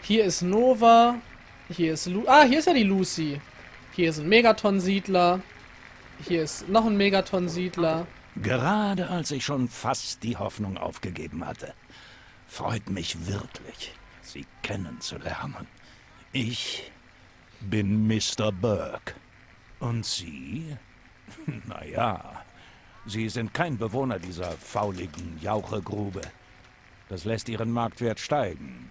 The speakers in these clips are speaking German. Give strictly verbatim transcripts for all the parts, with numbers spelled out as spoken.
Hier ist Nova. Hier ist Lu... Ah, hier ist ja die Lucy. Hier ist ein Megaton-Siedler. Hier ist noch ein Megaton-Siedler. Gerade als ich schon fast die Hoffnung aufgegeben hatte. Freut mich wirklich, Sie kennenzulernen. Ich bin Mister Burke. Und Sie? Naja, Sie sind kein Bewohner dieser fauligen Jauchegrube. Das lässt Ihren Marktwert steigen.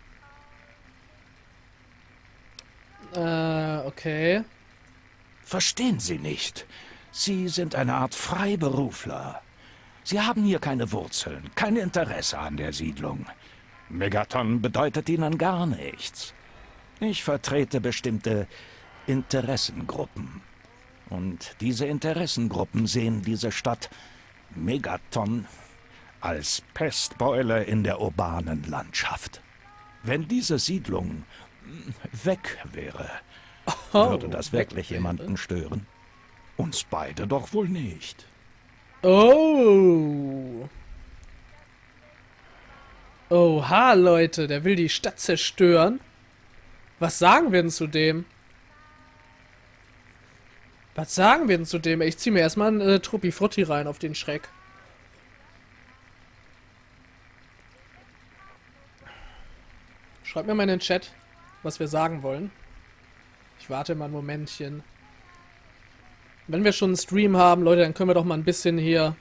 Äh, okay. Verstehen Sie nicht? Sie sind eine Art Freiberufler. Sie haben hier keine Wurzeln, kein Interesse an der Siedlung. Megaton bedeutet Ihnen gar nichts. Ich vertrete bestimmte Interessengruppen. Und diese Interessengruppen sehen diese Stadt Megaton als Pestbeule in der urbanen Landschaft. Wenn diese Siedlung weg wäre, Oh, würde das wirklich weg jemanden wäre. stören? Uns beide doch wohl nicht. Oh. Oha, Leute, der will die Stadt zerstören. Was sagen wir denn zu dem? Was sagen wir denn zu dem? Ich zieh mir erstmal einen äh, Truppi Frutti rein auf den Schreck. Schreibt mir mal in den Chat, was wir sagen wollen. Ich warte mal ein Momentchen. Wenn wir schon einen Stream haben, Leute, dann können wir doch mal ein bisschen hier...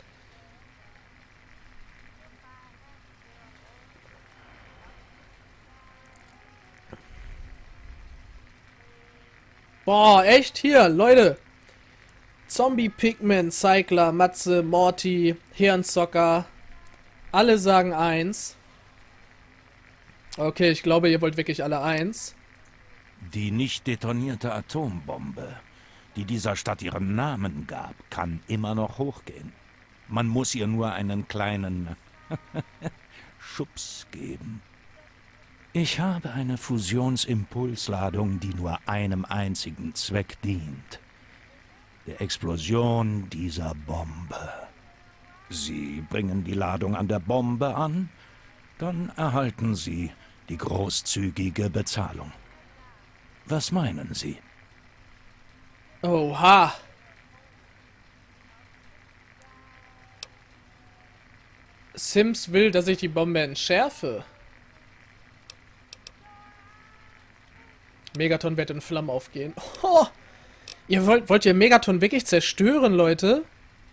Boah, echt? Hier, Leute. Zombie, Pigment, Cycler, Matze, Morty, Hirnzocker. Alle sagen eins. Okay, ich glaube, ihr wollt wirklich alle eins. Die nicht detonierte Atombombe, die dieser Stadt ihren Namen gab, kann immer noch hochgehen. Man muss ihr nur einen kleinen Schubs geben. Ich habe eine Fusionsimpulsladung, die nur einem einzigen Zweck dient. Der Explosion dieser Bombe. Sie bringen die Ladung an der Bombe an, dann erhalten Sie die großzügige Bezahlung. Was meinen Sie? Oha. Sims will, dass ich die Bombe entschärfe. Megaton wird in Flammen aufgehen. Oh, ihr wollt, wollt ihr Megaton wirklich zerstören, Leute?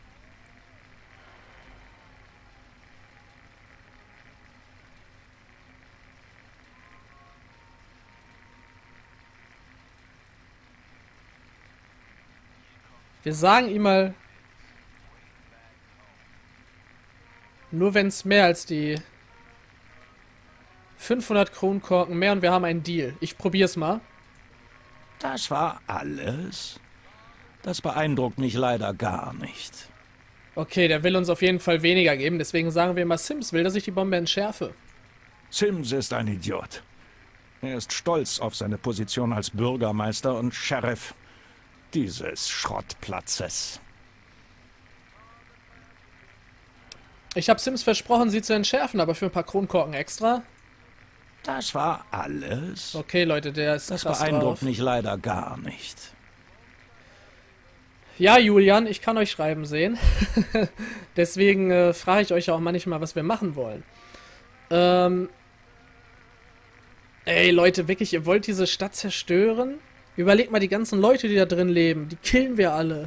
Wir sagen ihm mal... Nur wenn es mehr als die fünfhundert Kronkorken mehr und wir haben einen Deal. Ich probier's mal. Das war alles? Das beeindruckt mich leider gar nicht. Okay, der will uns auf jeden Fall weniger geben, deswegen sagen wir mal, Sims will, dass ich die Bombe entschärfe. Sims ist ein Idiot. Er ist stolz auf seine Position als Bürgermeister und Sheriff dieses Schrottplatzes. Ich habe Sims versprochen, sie zu entschärfen, aber für ein paar Kronkorken extra. Das war alles? Okay, Leute, der ist Das krass beeindruckt drauf. mich leider gar nicht. Ja, Julian, ich kann euch schreiben sehen. Deswegen äh, frage ich euch auch manchmal, was wir machen wollen. Ähm... Ey, Leute, wirklich, ihr wollt diese Stadt zerstören? Überlegt mal die ganzen Leute, die da drin leben. Die killen wir alle.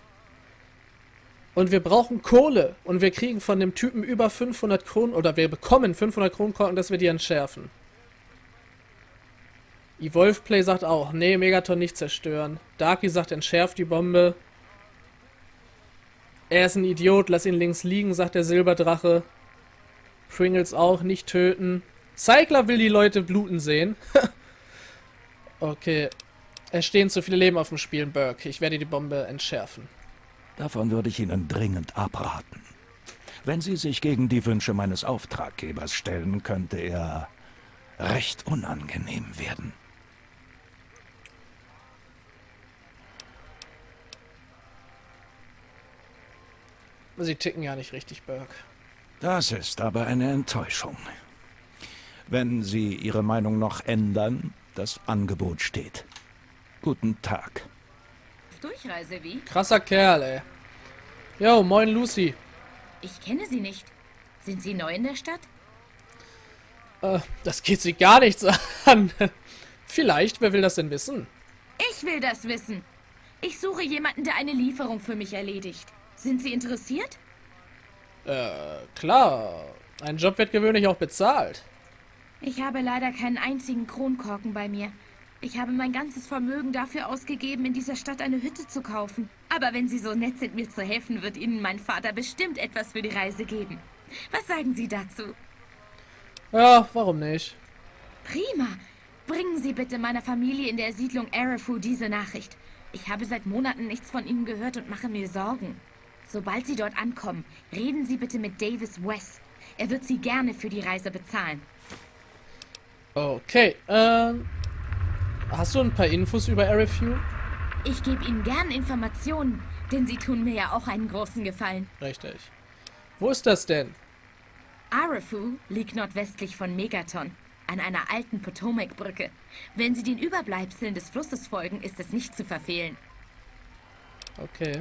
Und wir brauchen Kohle. Und wir kriegen von dem Typen über fünfhundert Kronen, oder wir bekommen fünfhundert Kronkorken, dass wir die entschärfen. Evolveplay sagt auch, nee, Megaton nicht zerstören. Darky sagt, entschärft die Bombe. Er ist ein Idiot, lass ihn links liegen, sagt der Silberdrache. Pringles auch, nicht töten. Cycler will die Leute bluten sehen. Okay. Es stehen zu viele Leben auf dem Spiel, Burke. Ich werde die Bombe entschärfen. Davon würde ich Ihnen dringend abraten. Wenn Sie sich gegen die Wünsche meines Auftraggebers stellen, könnte er recht unangenehm werden. Sie ticken ja nicht richtig, Burke. Das ist aber eine Enttäuschung. Wenn Sie Ihre Meinung noch ändern, das Angebot steht. Guten Tag. Durchreise wie? Krasser Kerl, ey. Jo, moin Lucy. Ich kenne Sie nicht. Sind Sie neu in der Stadt? Äh, das geht sie gar nichts an. Vielleicht, wer will das denn wissen? Ich will das wissen. Ich suche jemanden, der eine Lieferung für mich erledigt. Sind Sie interessiert? Äh, klar. Ein Job wird gewöhnlich auch bezahlt. Ich habe leider keinen einzigen Kronkorken bei mir. Ich habe mein ganzes Vermögen dafür ausgegeben, in dieser Stadt eine Hütte zu kaufen. Aber wenn Sie so nett sind, mir zu helfen, wird Ihnen mein Vater bestimmt etwas für die Reise geben. Was sagen Sie dazu? Ja, warum nicht? Prima. Bringen Sie bitte meiner Familie in der Siedlung Arafu diese Nachricht. Ich habe seit Monaten nichts von Ihnen gehört und mache mir Sorgen. Sobald Sie dort ankommen, reden Sie bitte mit Davis West. Er wird Sie gerne für die Reise bezahlen. Okay, ähm... hast du ein paar Infos über Arafu? Ich gebe Ihnen gern Informationen, denn Sie tun mir ja auch einen großen Gefallen. Richtig. Wo ist das denn? Arafu liegt nordwestlich von Megaton, an einer alten Potomac-Brücke. Wenn Sie den Überbleibseln des Flusses folgen, ist es nicht zu verfehlen. Okay.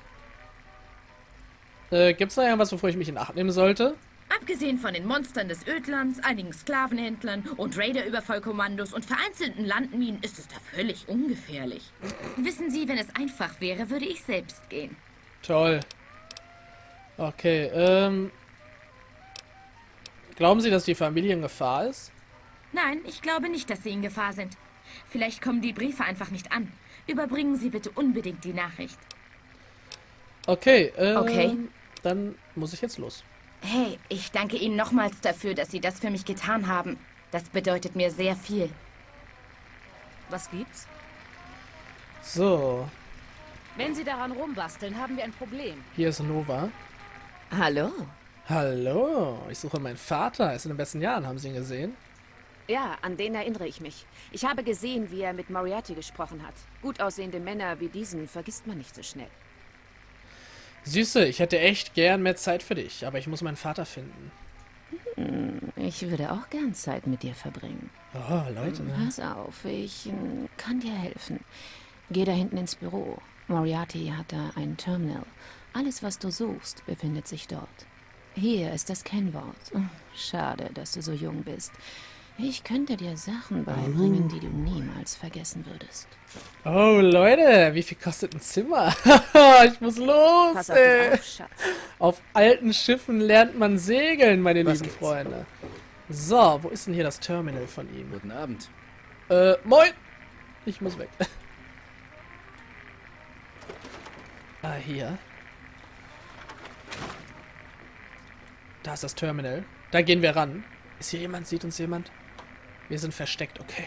Äh, gibt's da irgendwas, wovor ich mich in Acht nehmen sollte? Abgesehen von den Monstern des Ödlands, einigen Sklavenhändlern und Raider-Überfallkommandos und vereinzelten Landminen ist es da völlig ungefährlich. Wissen Sie, wenn es einfach wäre, würde ich selbst gehen. Toll. Okay, ähm... glauben Sie, dass die Familie in Gefahr ist? Nein, ich glaube nicht, dass Sie in Gefahr sind. Vielleicht kommen die Briefe einfach nicht an. Überbringen Sie bitte unbedingt die Nachricht. Okay, ähm... Okay. Dann muss ich jetzt los. Hey, ich danke Ihnen nochmals dafür, dass Sie das für mich getan haben. Das bedeutet mir sehr viel. Was gibt's? So, Wenn Sie daran rumbasteln, haben wir ein Problem. hier ist Nova. Hallo? Hallo, ich suche meinen Vater. Er ist in den besten Jahren, haben Sie ihn gesehen? Ja, an den erinnere ich mich. Ich habe gesehen, wie er mit Moriarty gesprochen hat. Gut aussehende Männer wie diesen vergisst man nicht so schnell. Süße, ich hätte echt gern mehr Zeit für dich, aber ich muss meinen Vater finden. Ich würde auch gern Zeit mit dir verbringen. Oh, Leute. Pass auf, ich ähm, kann dir helfen. Geh da hinten ins Büro. Moriarty hat da ein Terminal. Alles, was du suchst, befindet sich dort. Hier ist das Kennwort. Schade, dass du so jung bist. Ich könnte dir Sachen beibringen, die du niemals vergessen würdest. Oh, Leute, wie viel kostet ein Zimmer? Ich muss los, Pass auf ey. dich auf, Schatz. Auf alten Schiffen lernt man segeln, meine Was lieben geht's? Freunde. So, wo ist denn hier das Terminal von ihm? Guten Abend. Äh, moin! Ich muss weg. Ah, hier. Da ist das Terminal. Da gehen wir ran. Ist hier jemand? Sieht uns jemand? Wir sind versteckt, okay.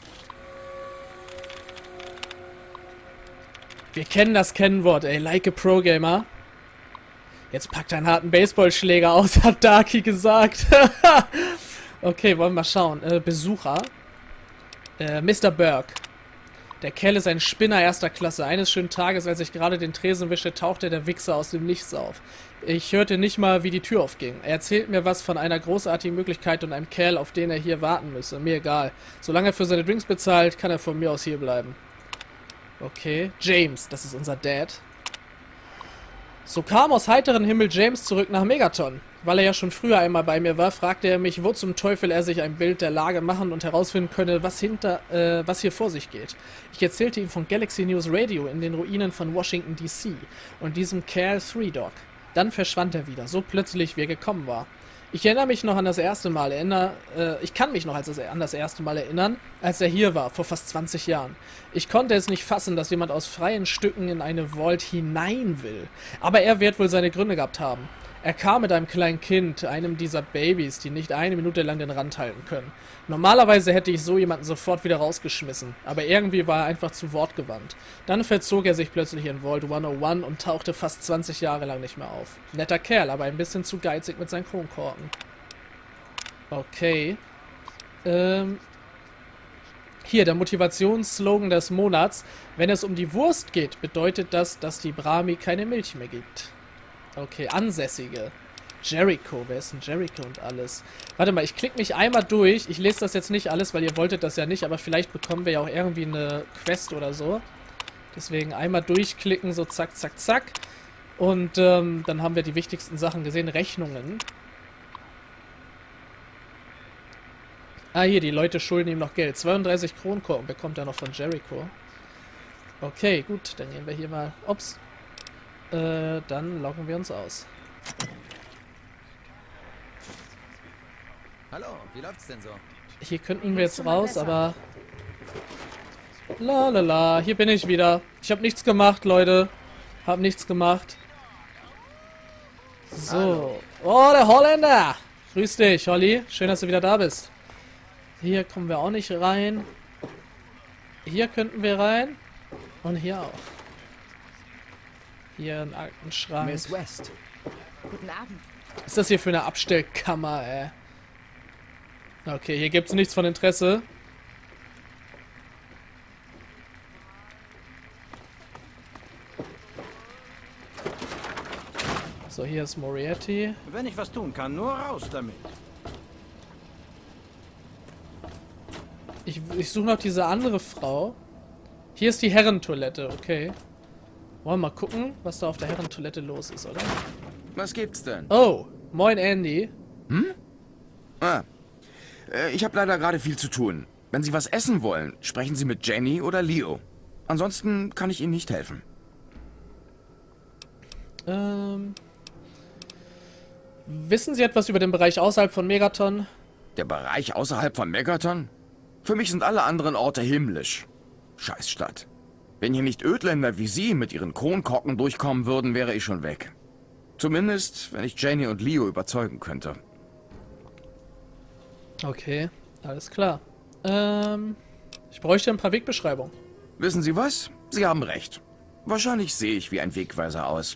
Wir kennen das Kennwort, ey. Like a Pro-Gamer. Jetzt packt einen harten Baseballschläger aus, hat Darky gesagt. Okay, wollen wir mal schauen. Äh, Besucher. Äh, Mister Burke. Der Kerl ist ein Spinner erster Klasse. Eines schönen Tages, als ich gerade den Tresen wische, tauchte der Wichser aus dem Nichts auf. Ich hörte nicht mal, wie die Tür aufging. Er erzählt mir was von einer großartigen Möglichkeit und einem Kerl, auf den er hier warten müsse. Mir egal. Solange er für seine Drinks bezahlt, kann er von mir aus hier bleiben. Okay. James, das ist unser Dad. So kam aus heiterem Himmel James zurück nach Megaton. Weil er ja schon früher einmal bei mir war, fragte er mich, wo zum Teufel er sich ein Bild der Lage machen und herausfinden könne, was hinter, äh, was hier vor sich geht. Ich erzählte ihm von Galaxy News Radio in den Ruinen von Washington D C und diesem Kerl Three Dog. Dann verschwand er wieder, so plötzlich wie er gekommen war. Ich erinnere mich noch an das erste Mal, erinnere, äh, ich kann mich noch als das, an das erste Mal erinnern, als er hier war, vor fast zwanzig Jahren. Ich konnte es nicht fassen, dass jemand aus freien Stücken in eine Vault hinein will. Aber er wird wohl seine Gründe gehabt haben. Er kam mit einem kleinen Kind, einem dieser Babys, die nicht eine Minute lang den Rand halten können. Normalerweise hätte ich so jemanden sofort wieder rausgeschmissen, aber irgendwie war er einfach zu wortgewandt. Dann verzog er sich plötzlich in Vault hundertundeins und tauchte fast zwanzig Jahre lang nicht mehr auf. Netter Kerl, aber ein bisschen zu geizig mit seinen Kronkorken. Okay. Ähm... Hier, der Motivationsslogan des Monats. Wenn es um die Wurst geht, bedeutet das, dass die Brahmi keine Milch mehr gibt. Okay, Ansässige. Jericho. Wer ist denn Jericho und alles? Warte mal, ich klicke mich einmal durch. Ich lese das jetzt nicht alles, weil ihr wolltet das ja nicht. Aber vielleicht bekommen wir ja auch irgendwie eine Quest oder so. Deswegen einmal durchklicken, so zack, zack, zack. Und ähm, dann haben wir die wichtigsten Sachen gesehen. Rechnungen. Ah, hier, die Leute schulden ihm noch Geld. zweiunddreißig Kronkorken bekommt er noch von Jericho. Okay, gut, dann gehen wir hier mal... Ups. Äh, dann loggen wir uns aus. Hallo, wie läuft's denn so? Hier könnten wir jetzt raus, aber... La la la, hier bin ich wieder. Ich habe nichts gemacht, Leute. Hab nichts gemacht. So. Oh, der Holländer! Grüß dich, Holly. Schön, dass du wieder da bist. Hier kommen wir auch nicht rein. Hier könnten wir rein. Und hier auch. Hier ein Aktenschrank. Miss West. Guten Abend. Was ist das hier für eine Abstellkammer, ey? Okay, hier gibt's nichts von Interesse. So, hier ist Moriarty. Wenn ich was tun kann, nur raus damit. Ich, ich suche noch diese andere Frau. Hier ist die Herrentoilette, okay. Wollen wir mal gucken, was da auf der Herrentoilette los ist, oder? Was gibt's denn? Oh, moin Andy. Hm? Ah, äh, ich habe leider gerade viel zu tun. Wenn Sie was essen wollen, sprechen Sie mit Jenny oder Leo. Ansonsten kann ich Ihnen nicht helfen. Ähm... Wissen Sie etwas über den Bereich außerhalb von Megaton? Der Bereich außerhalb von Megaton? Für mich sind alle anderen Orte himmlisch. Scheißstadt. Wenn hier nicht Ödländer wie Sie mit ihren Kronkorken durchkommen würden, wäre ich schon weg. Zumindest, wenn ich Jenny und Leo überzeugen könnte. Okay, alles klar. Ähm, ich bräuchte ein paar Wegbeschreibungen. Wissen Sie was? Sie haben recht. Wahrscheinlich sehe ich wie ein Wegweiser aus.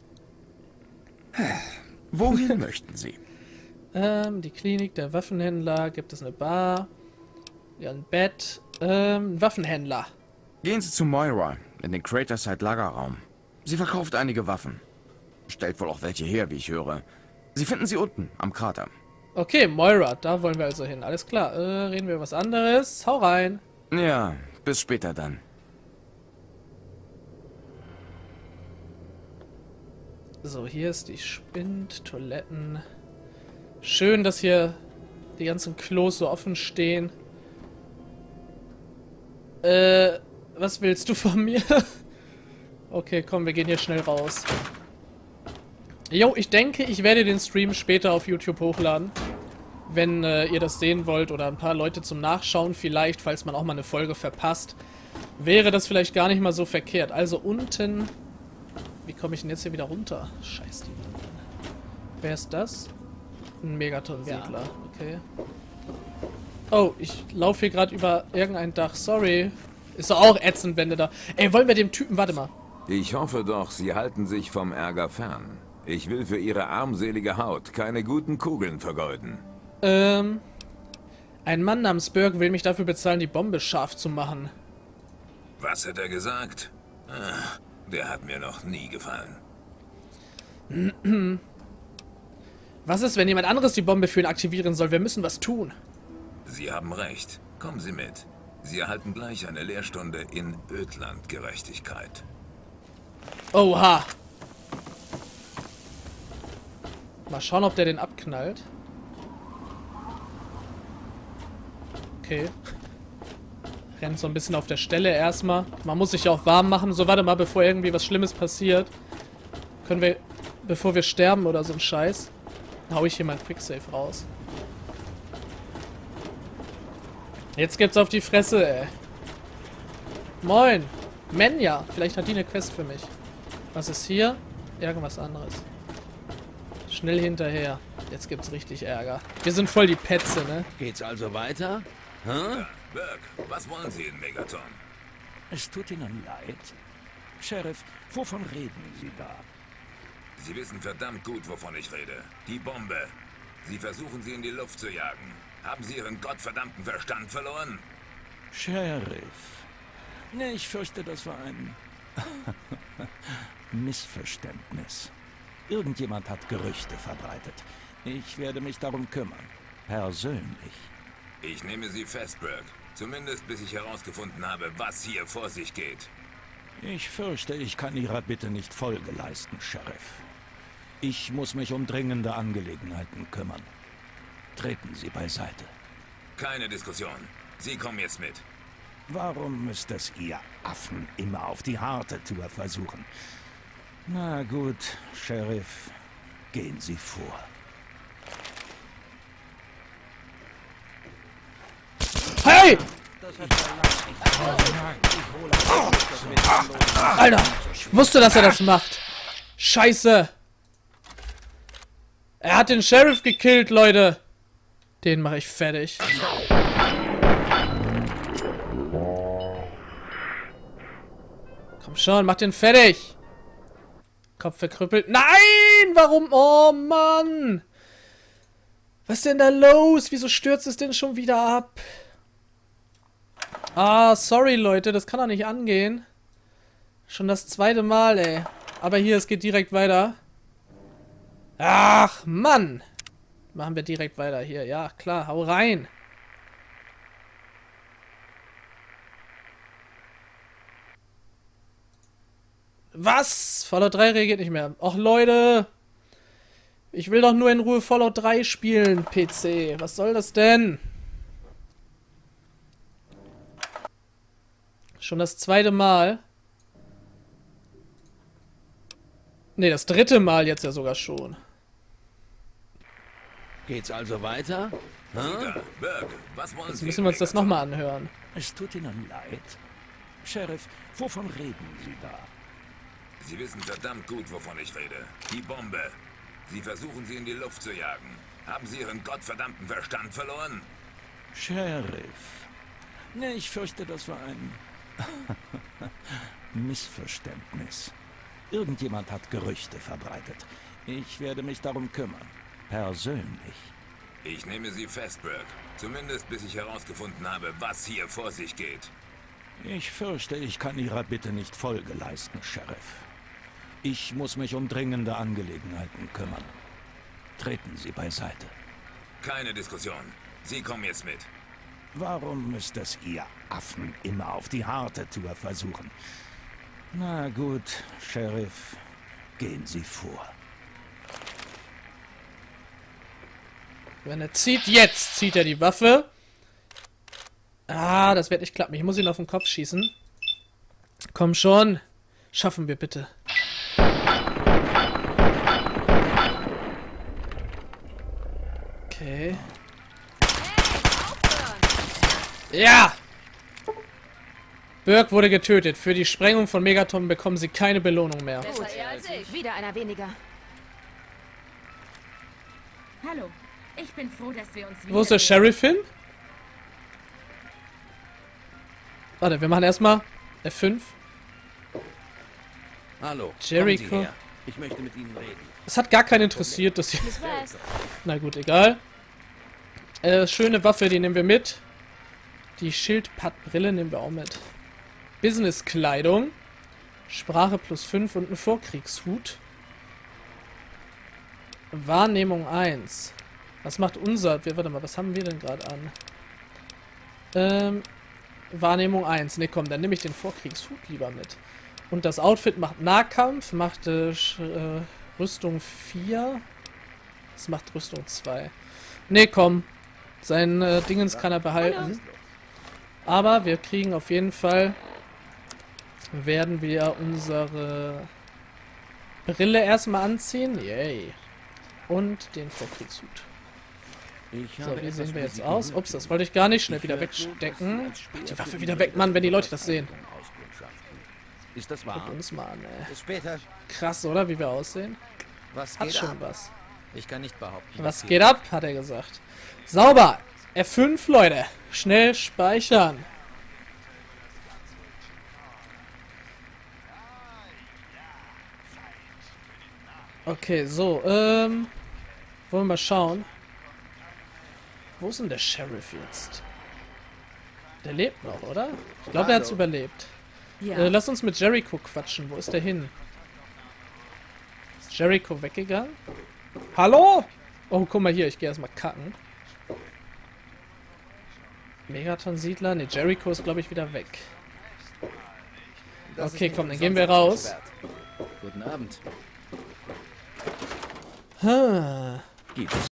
Wohin möchten Sie? Ähm, die Klinik, der Waffenhändler, gibt es eine Bar, ja, ein Bett, ähm, ein Waffenhändler. Gehen Sie zu Moira, in den Craterside Lagerraum. Sie verkauft einige Waffen. Stellt wohl auch welche her, wie ich höre. Sie finden sie unten, am Krater. Okay, Moira, da wollen wir also hin. Alles klar, äh, reden wir über was anderes. Hau rein. Ja, bis später dann. So, hier ist die Spind, Toiletten. Schön, dass hier die ganzen Klos so offen stehen. Äh, was willst du von mir? Okay, komm, wir gehen hier schnell raus. Jo, ich denke, ich werde den Stream später auf YouTube hochladen. Wenn äh, ihr das sehen wollt oder ein paar Leute zum Nachschauen vielleicht, falls man auch mal eine Folge verpasst, wäre das vielleicht gar nicht mal so verkehrt. Also unten... Wie komme ich denn jetzt hier wieder runter? Scheiß die Wand. Wer ist das? Ein Megaton-Siedler, okay. Oh, ich laufe hier gerade über irgendein Dach. Sorry. Ist doch auch ätzend, wenn du da... Ey, wollen wir dem Typen... Warte mal. Ich hoffe doch, Sie halten sich vom Ärger fern. Ich will für Ihre armselige Haut keine guten Kugeln vergeuden. Ähm... Ein Mann namens Burke will mich dafür bezahlen, die Bombe scharf zu machen. Was hat er gesagt? Ach, der hat mir noch nie gefallen. Was ist, wenn jemand anderes die Bombe für ihn aktivieren soll? Wir müssen was tun. Sie haben recht. Kommen Sie mit. Sie erhalten gleich eine Lehrstunde in Ödlandgerechtigkeit. Oha. Mal schauen, ob der den abknallt. Okay. Rennt so ein bisschen auf der Stelle erstmal. Man muss sich ja auch warm machen. So, warte mal, bevor irgendwie was Schlimmes passiert. Können wir, bevor wir sterben oder so ein Scheiß, hau ich hier mal ein Quicksave raus. Jetzt gibt's auf die Fresse, ey. Moin. Menja. Vielleicht hat die eine Quest für mich. Was ist hier? Irgendwas anderes. Schnell hinterher. Jetzt gibt's richtig Ärger. Wir sind voll die Petze, ne? Geht's also weiter? Hä? Burke, was wollen Sie in Megaton? Es tut Ihnen leid. Sheriff, wovon reden Sie da? Sie wissen verdammt gut, wovon ich rede. Die Bombe. Sie versuchen, sie in die Luft zu jagen. Haben Sie Ihren gottverdammten Verstand verloren? Sheriff. Nee, ich fürchte, das war ein Missverständnis. Irgendjemand hat Gerüchte verbreitet. Ich werde mich darum kümmern. Persönlich. Ich nehme Sie fest, Burke. Zumindest bis ich herausgefunden habe, was hier vor sich geht. Ich fürchte, ich kann Ihrer Bitte nicht Folge leisten, Sheriff. Ich muss mich um dringende Angelegenheiten kümmern. Treten Sie beiseite. Keine Diskussion. Sie kommen jetzt mit. Warum müsst es ihr Affen immer auf die harte Tour versuchen? Na gut, Sheriff, gehen Sie vor. Hey! Alter, ich wusste, dass er das macht. Scheiße. Er hat den Sheriff gekillt, Leute. Den mache ich fertig. Komm schon, mach den fertig. Kopf verkrüppelt. Nein! Warum? Oh, Mann. Was ist denn da los? Wieso stürzt es denn schon wieder ab? Ah, sorry, Leute. Das kann doch nicht angehen. Schon das zweite Mal, ey. Aber hier, es geht direkt weiter. Ach, Mann. Machen wir direkt weiter hier. Ja, klar. Hau rein. Was? Fallout drei reagiert nicht mehr. Och, Leute. Ich will doch nur in Ruhe Fallout drei spielen, P C. Was soll das denn? Schon das zweite Mal. Ne, das dritte Mal jetzt ja sogar schon. Geht's also weiter? Hm? Burke, was wollen Jetzt Sie? müssen wir uns das nochmal anhören. Es tut Ihnen leid. Sheriff, wovon reden Sie da? Sie wissen verdammt gut, wovon ich rede. Die Bombe. Sie versuchen, sie in die Luft zu jagen. Haben Sie Ihren gottverdammten Verstand verloren? Sheriff. Ne, ich fürchte, das war ein Missverständnis. Irgendjemand hat Gerüchte verbreitet. Ich werde mich darum kümmern. Persönlich. Ich nehme Sie fest, Burke. Zumindest bis ich herausgefunden habe, was hier vor sich geht. Ich fürchte, ich kann Ihrer Bitte nicht Folge leisten, Sheriff. Ich muss mich um dringende Angelegenheiten kümmern. Treten Sie beiseite. Keine Diskussion. Sie kommen jetzt mit. Warum müsst es ihr Affen immer auf die harte Tour versuchen? Na gut, Sheriff, gehen Sie vor. Wenn er zieht, jetzt zieht er die Waffe. Ah, das wird nicht klappen. Ich muss ihn auf den Kopf schießen. Komm schon. Schaffen wir bitte. Okay. Ja! Burke wurde getötet. Für die Sprengung von Megaton bekommen sie keine Belohnung mehr. Besser er als ich. Wieder einer weniger. Hallo. Ich bin froh, dass wir uns Wo ist der Sheriff hin? Warte, wir machen erstmal F fünf. Hallo. Jericho. Kommen Sie her. Ich möchte mit Ihnen reden. Es hat gar keinen interessiert, dass sie... Ich weiß. Na gut, egal. Äh, schöne Waffe, die nehmen wir mit. Die Schildpadbrille nehmen wir auch mit. Business-Kleidung. Sprache plus fünf und ein Vorkriegshut. Wahrnehmung eins. Was macht unser... Warte mal, was haben wir denn gerade an? Ähm... Wahrnehmung eins. Ne, komm, dann nehme ich den Vorkriegshut lieber mit. Und das Outfit macht Nahkampf, macht äh, äh, Rüstung vier. Das macht Rüstung zwei. Ne, komm. Sein äh, Dingens kann er behalten. Aber wir kriegen auf jeden Fall... Werden wir unsere Brille erstmal anziehen. Yay. Und den Vorkriegshut. So, wie sehen wir jetzt aus? Ups, das wollte ich gar nicht. Schnell wieder wegstecken. Die Waffe wieder weg, Mann, wenn die Leute das sehen. Ist das wahr? Guck uns mal an, ey. Bis später. Krass, oder? Wie wir aussehen. Was Hat geht schon ab? was. Ich kann nicht behaupten. Was geht ab, hat er gesagt. Sauber. F fünf, Leute. Schnell speichern. Okay, so, ähm... wollen wir mal schauen. Wo ist denn der Sheriff jetzt? Der lebt noch, oder? Ich glaube, er hat's überlebt. Ja. Äh, lass uns mit Jericho quatschen. Wo ist der hin? Ist Jericho weggegangen? Hallo? Oh, guck mal hier, ich gehe erstmal kacken. Megaton-Siedler? Ne, Jericho ist, glaube ich, wieder weg. Das okay, ist komm, dann nicht gehen wir umsonst raus. Guten Abend. Hm. Gibt es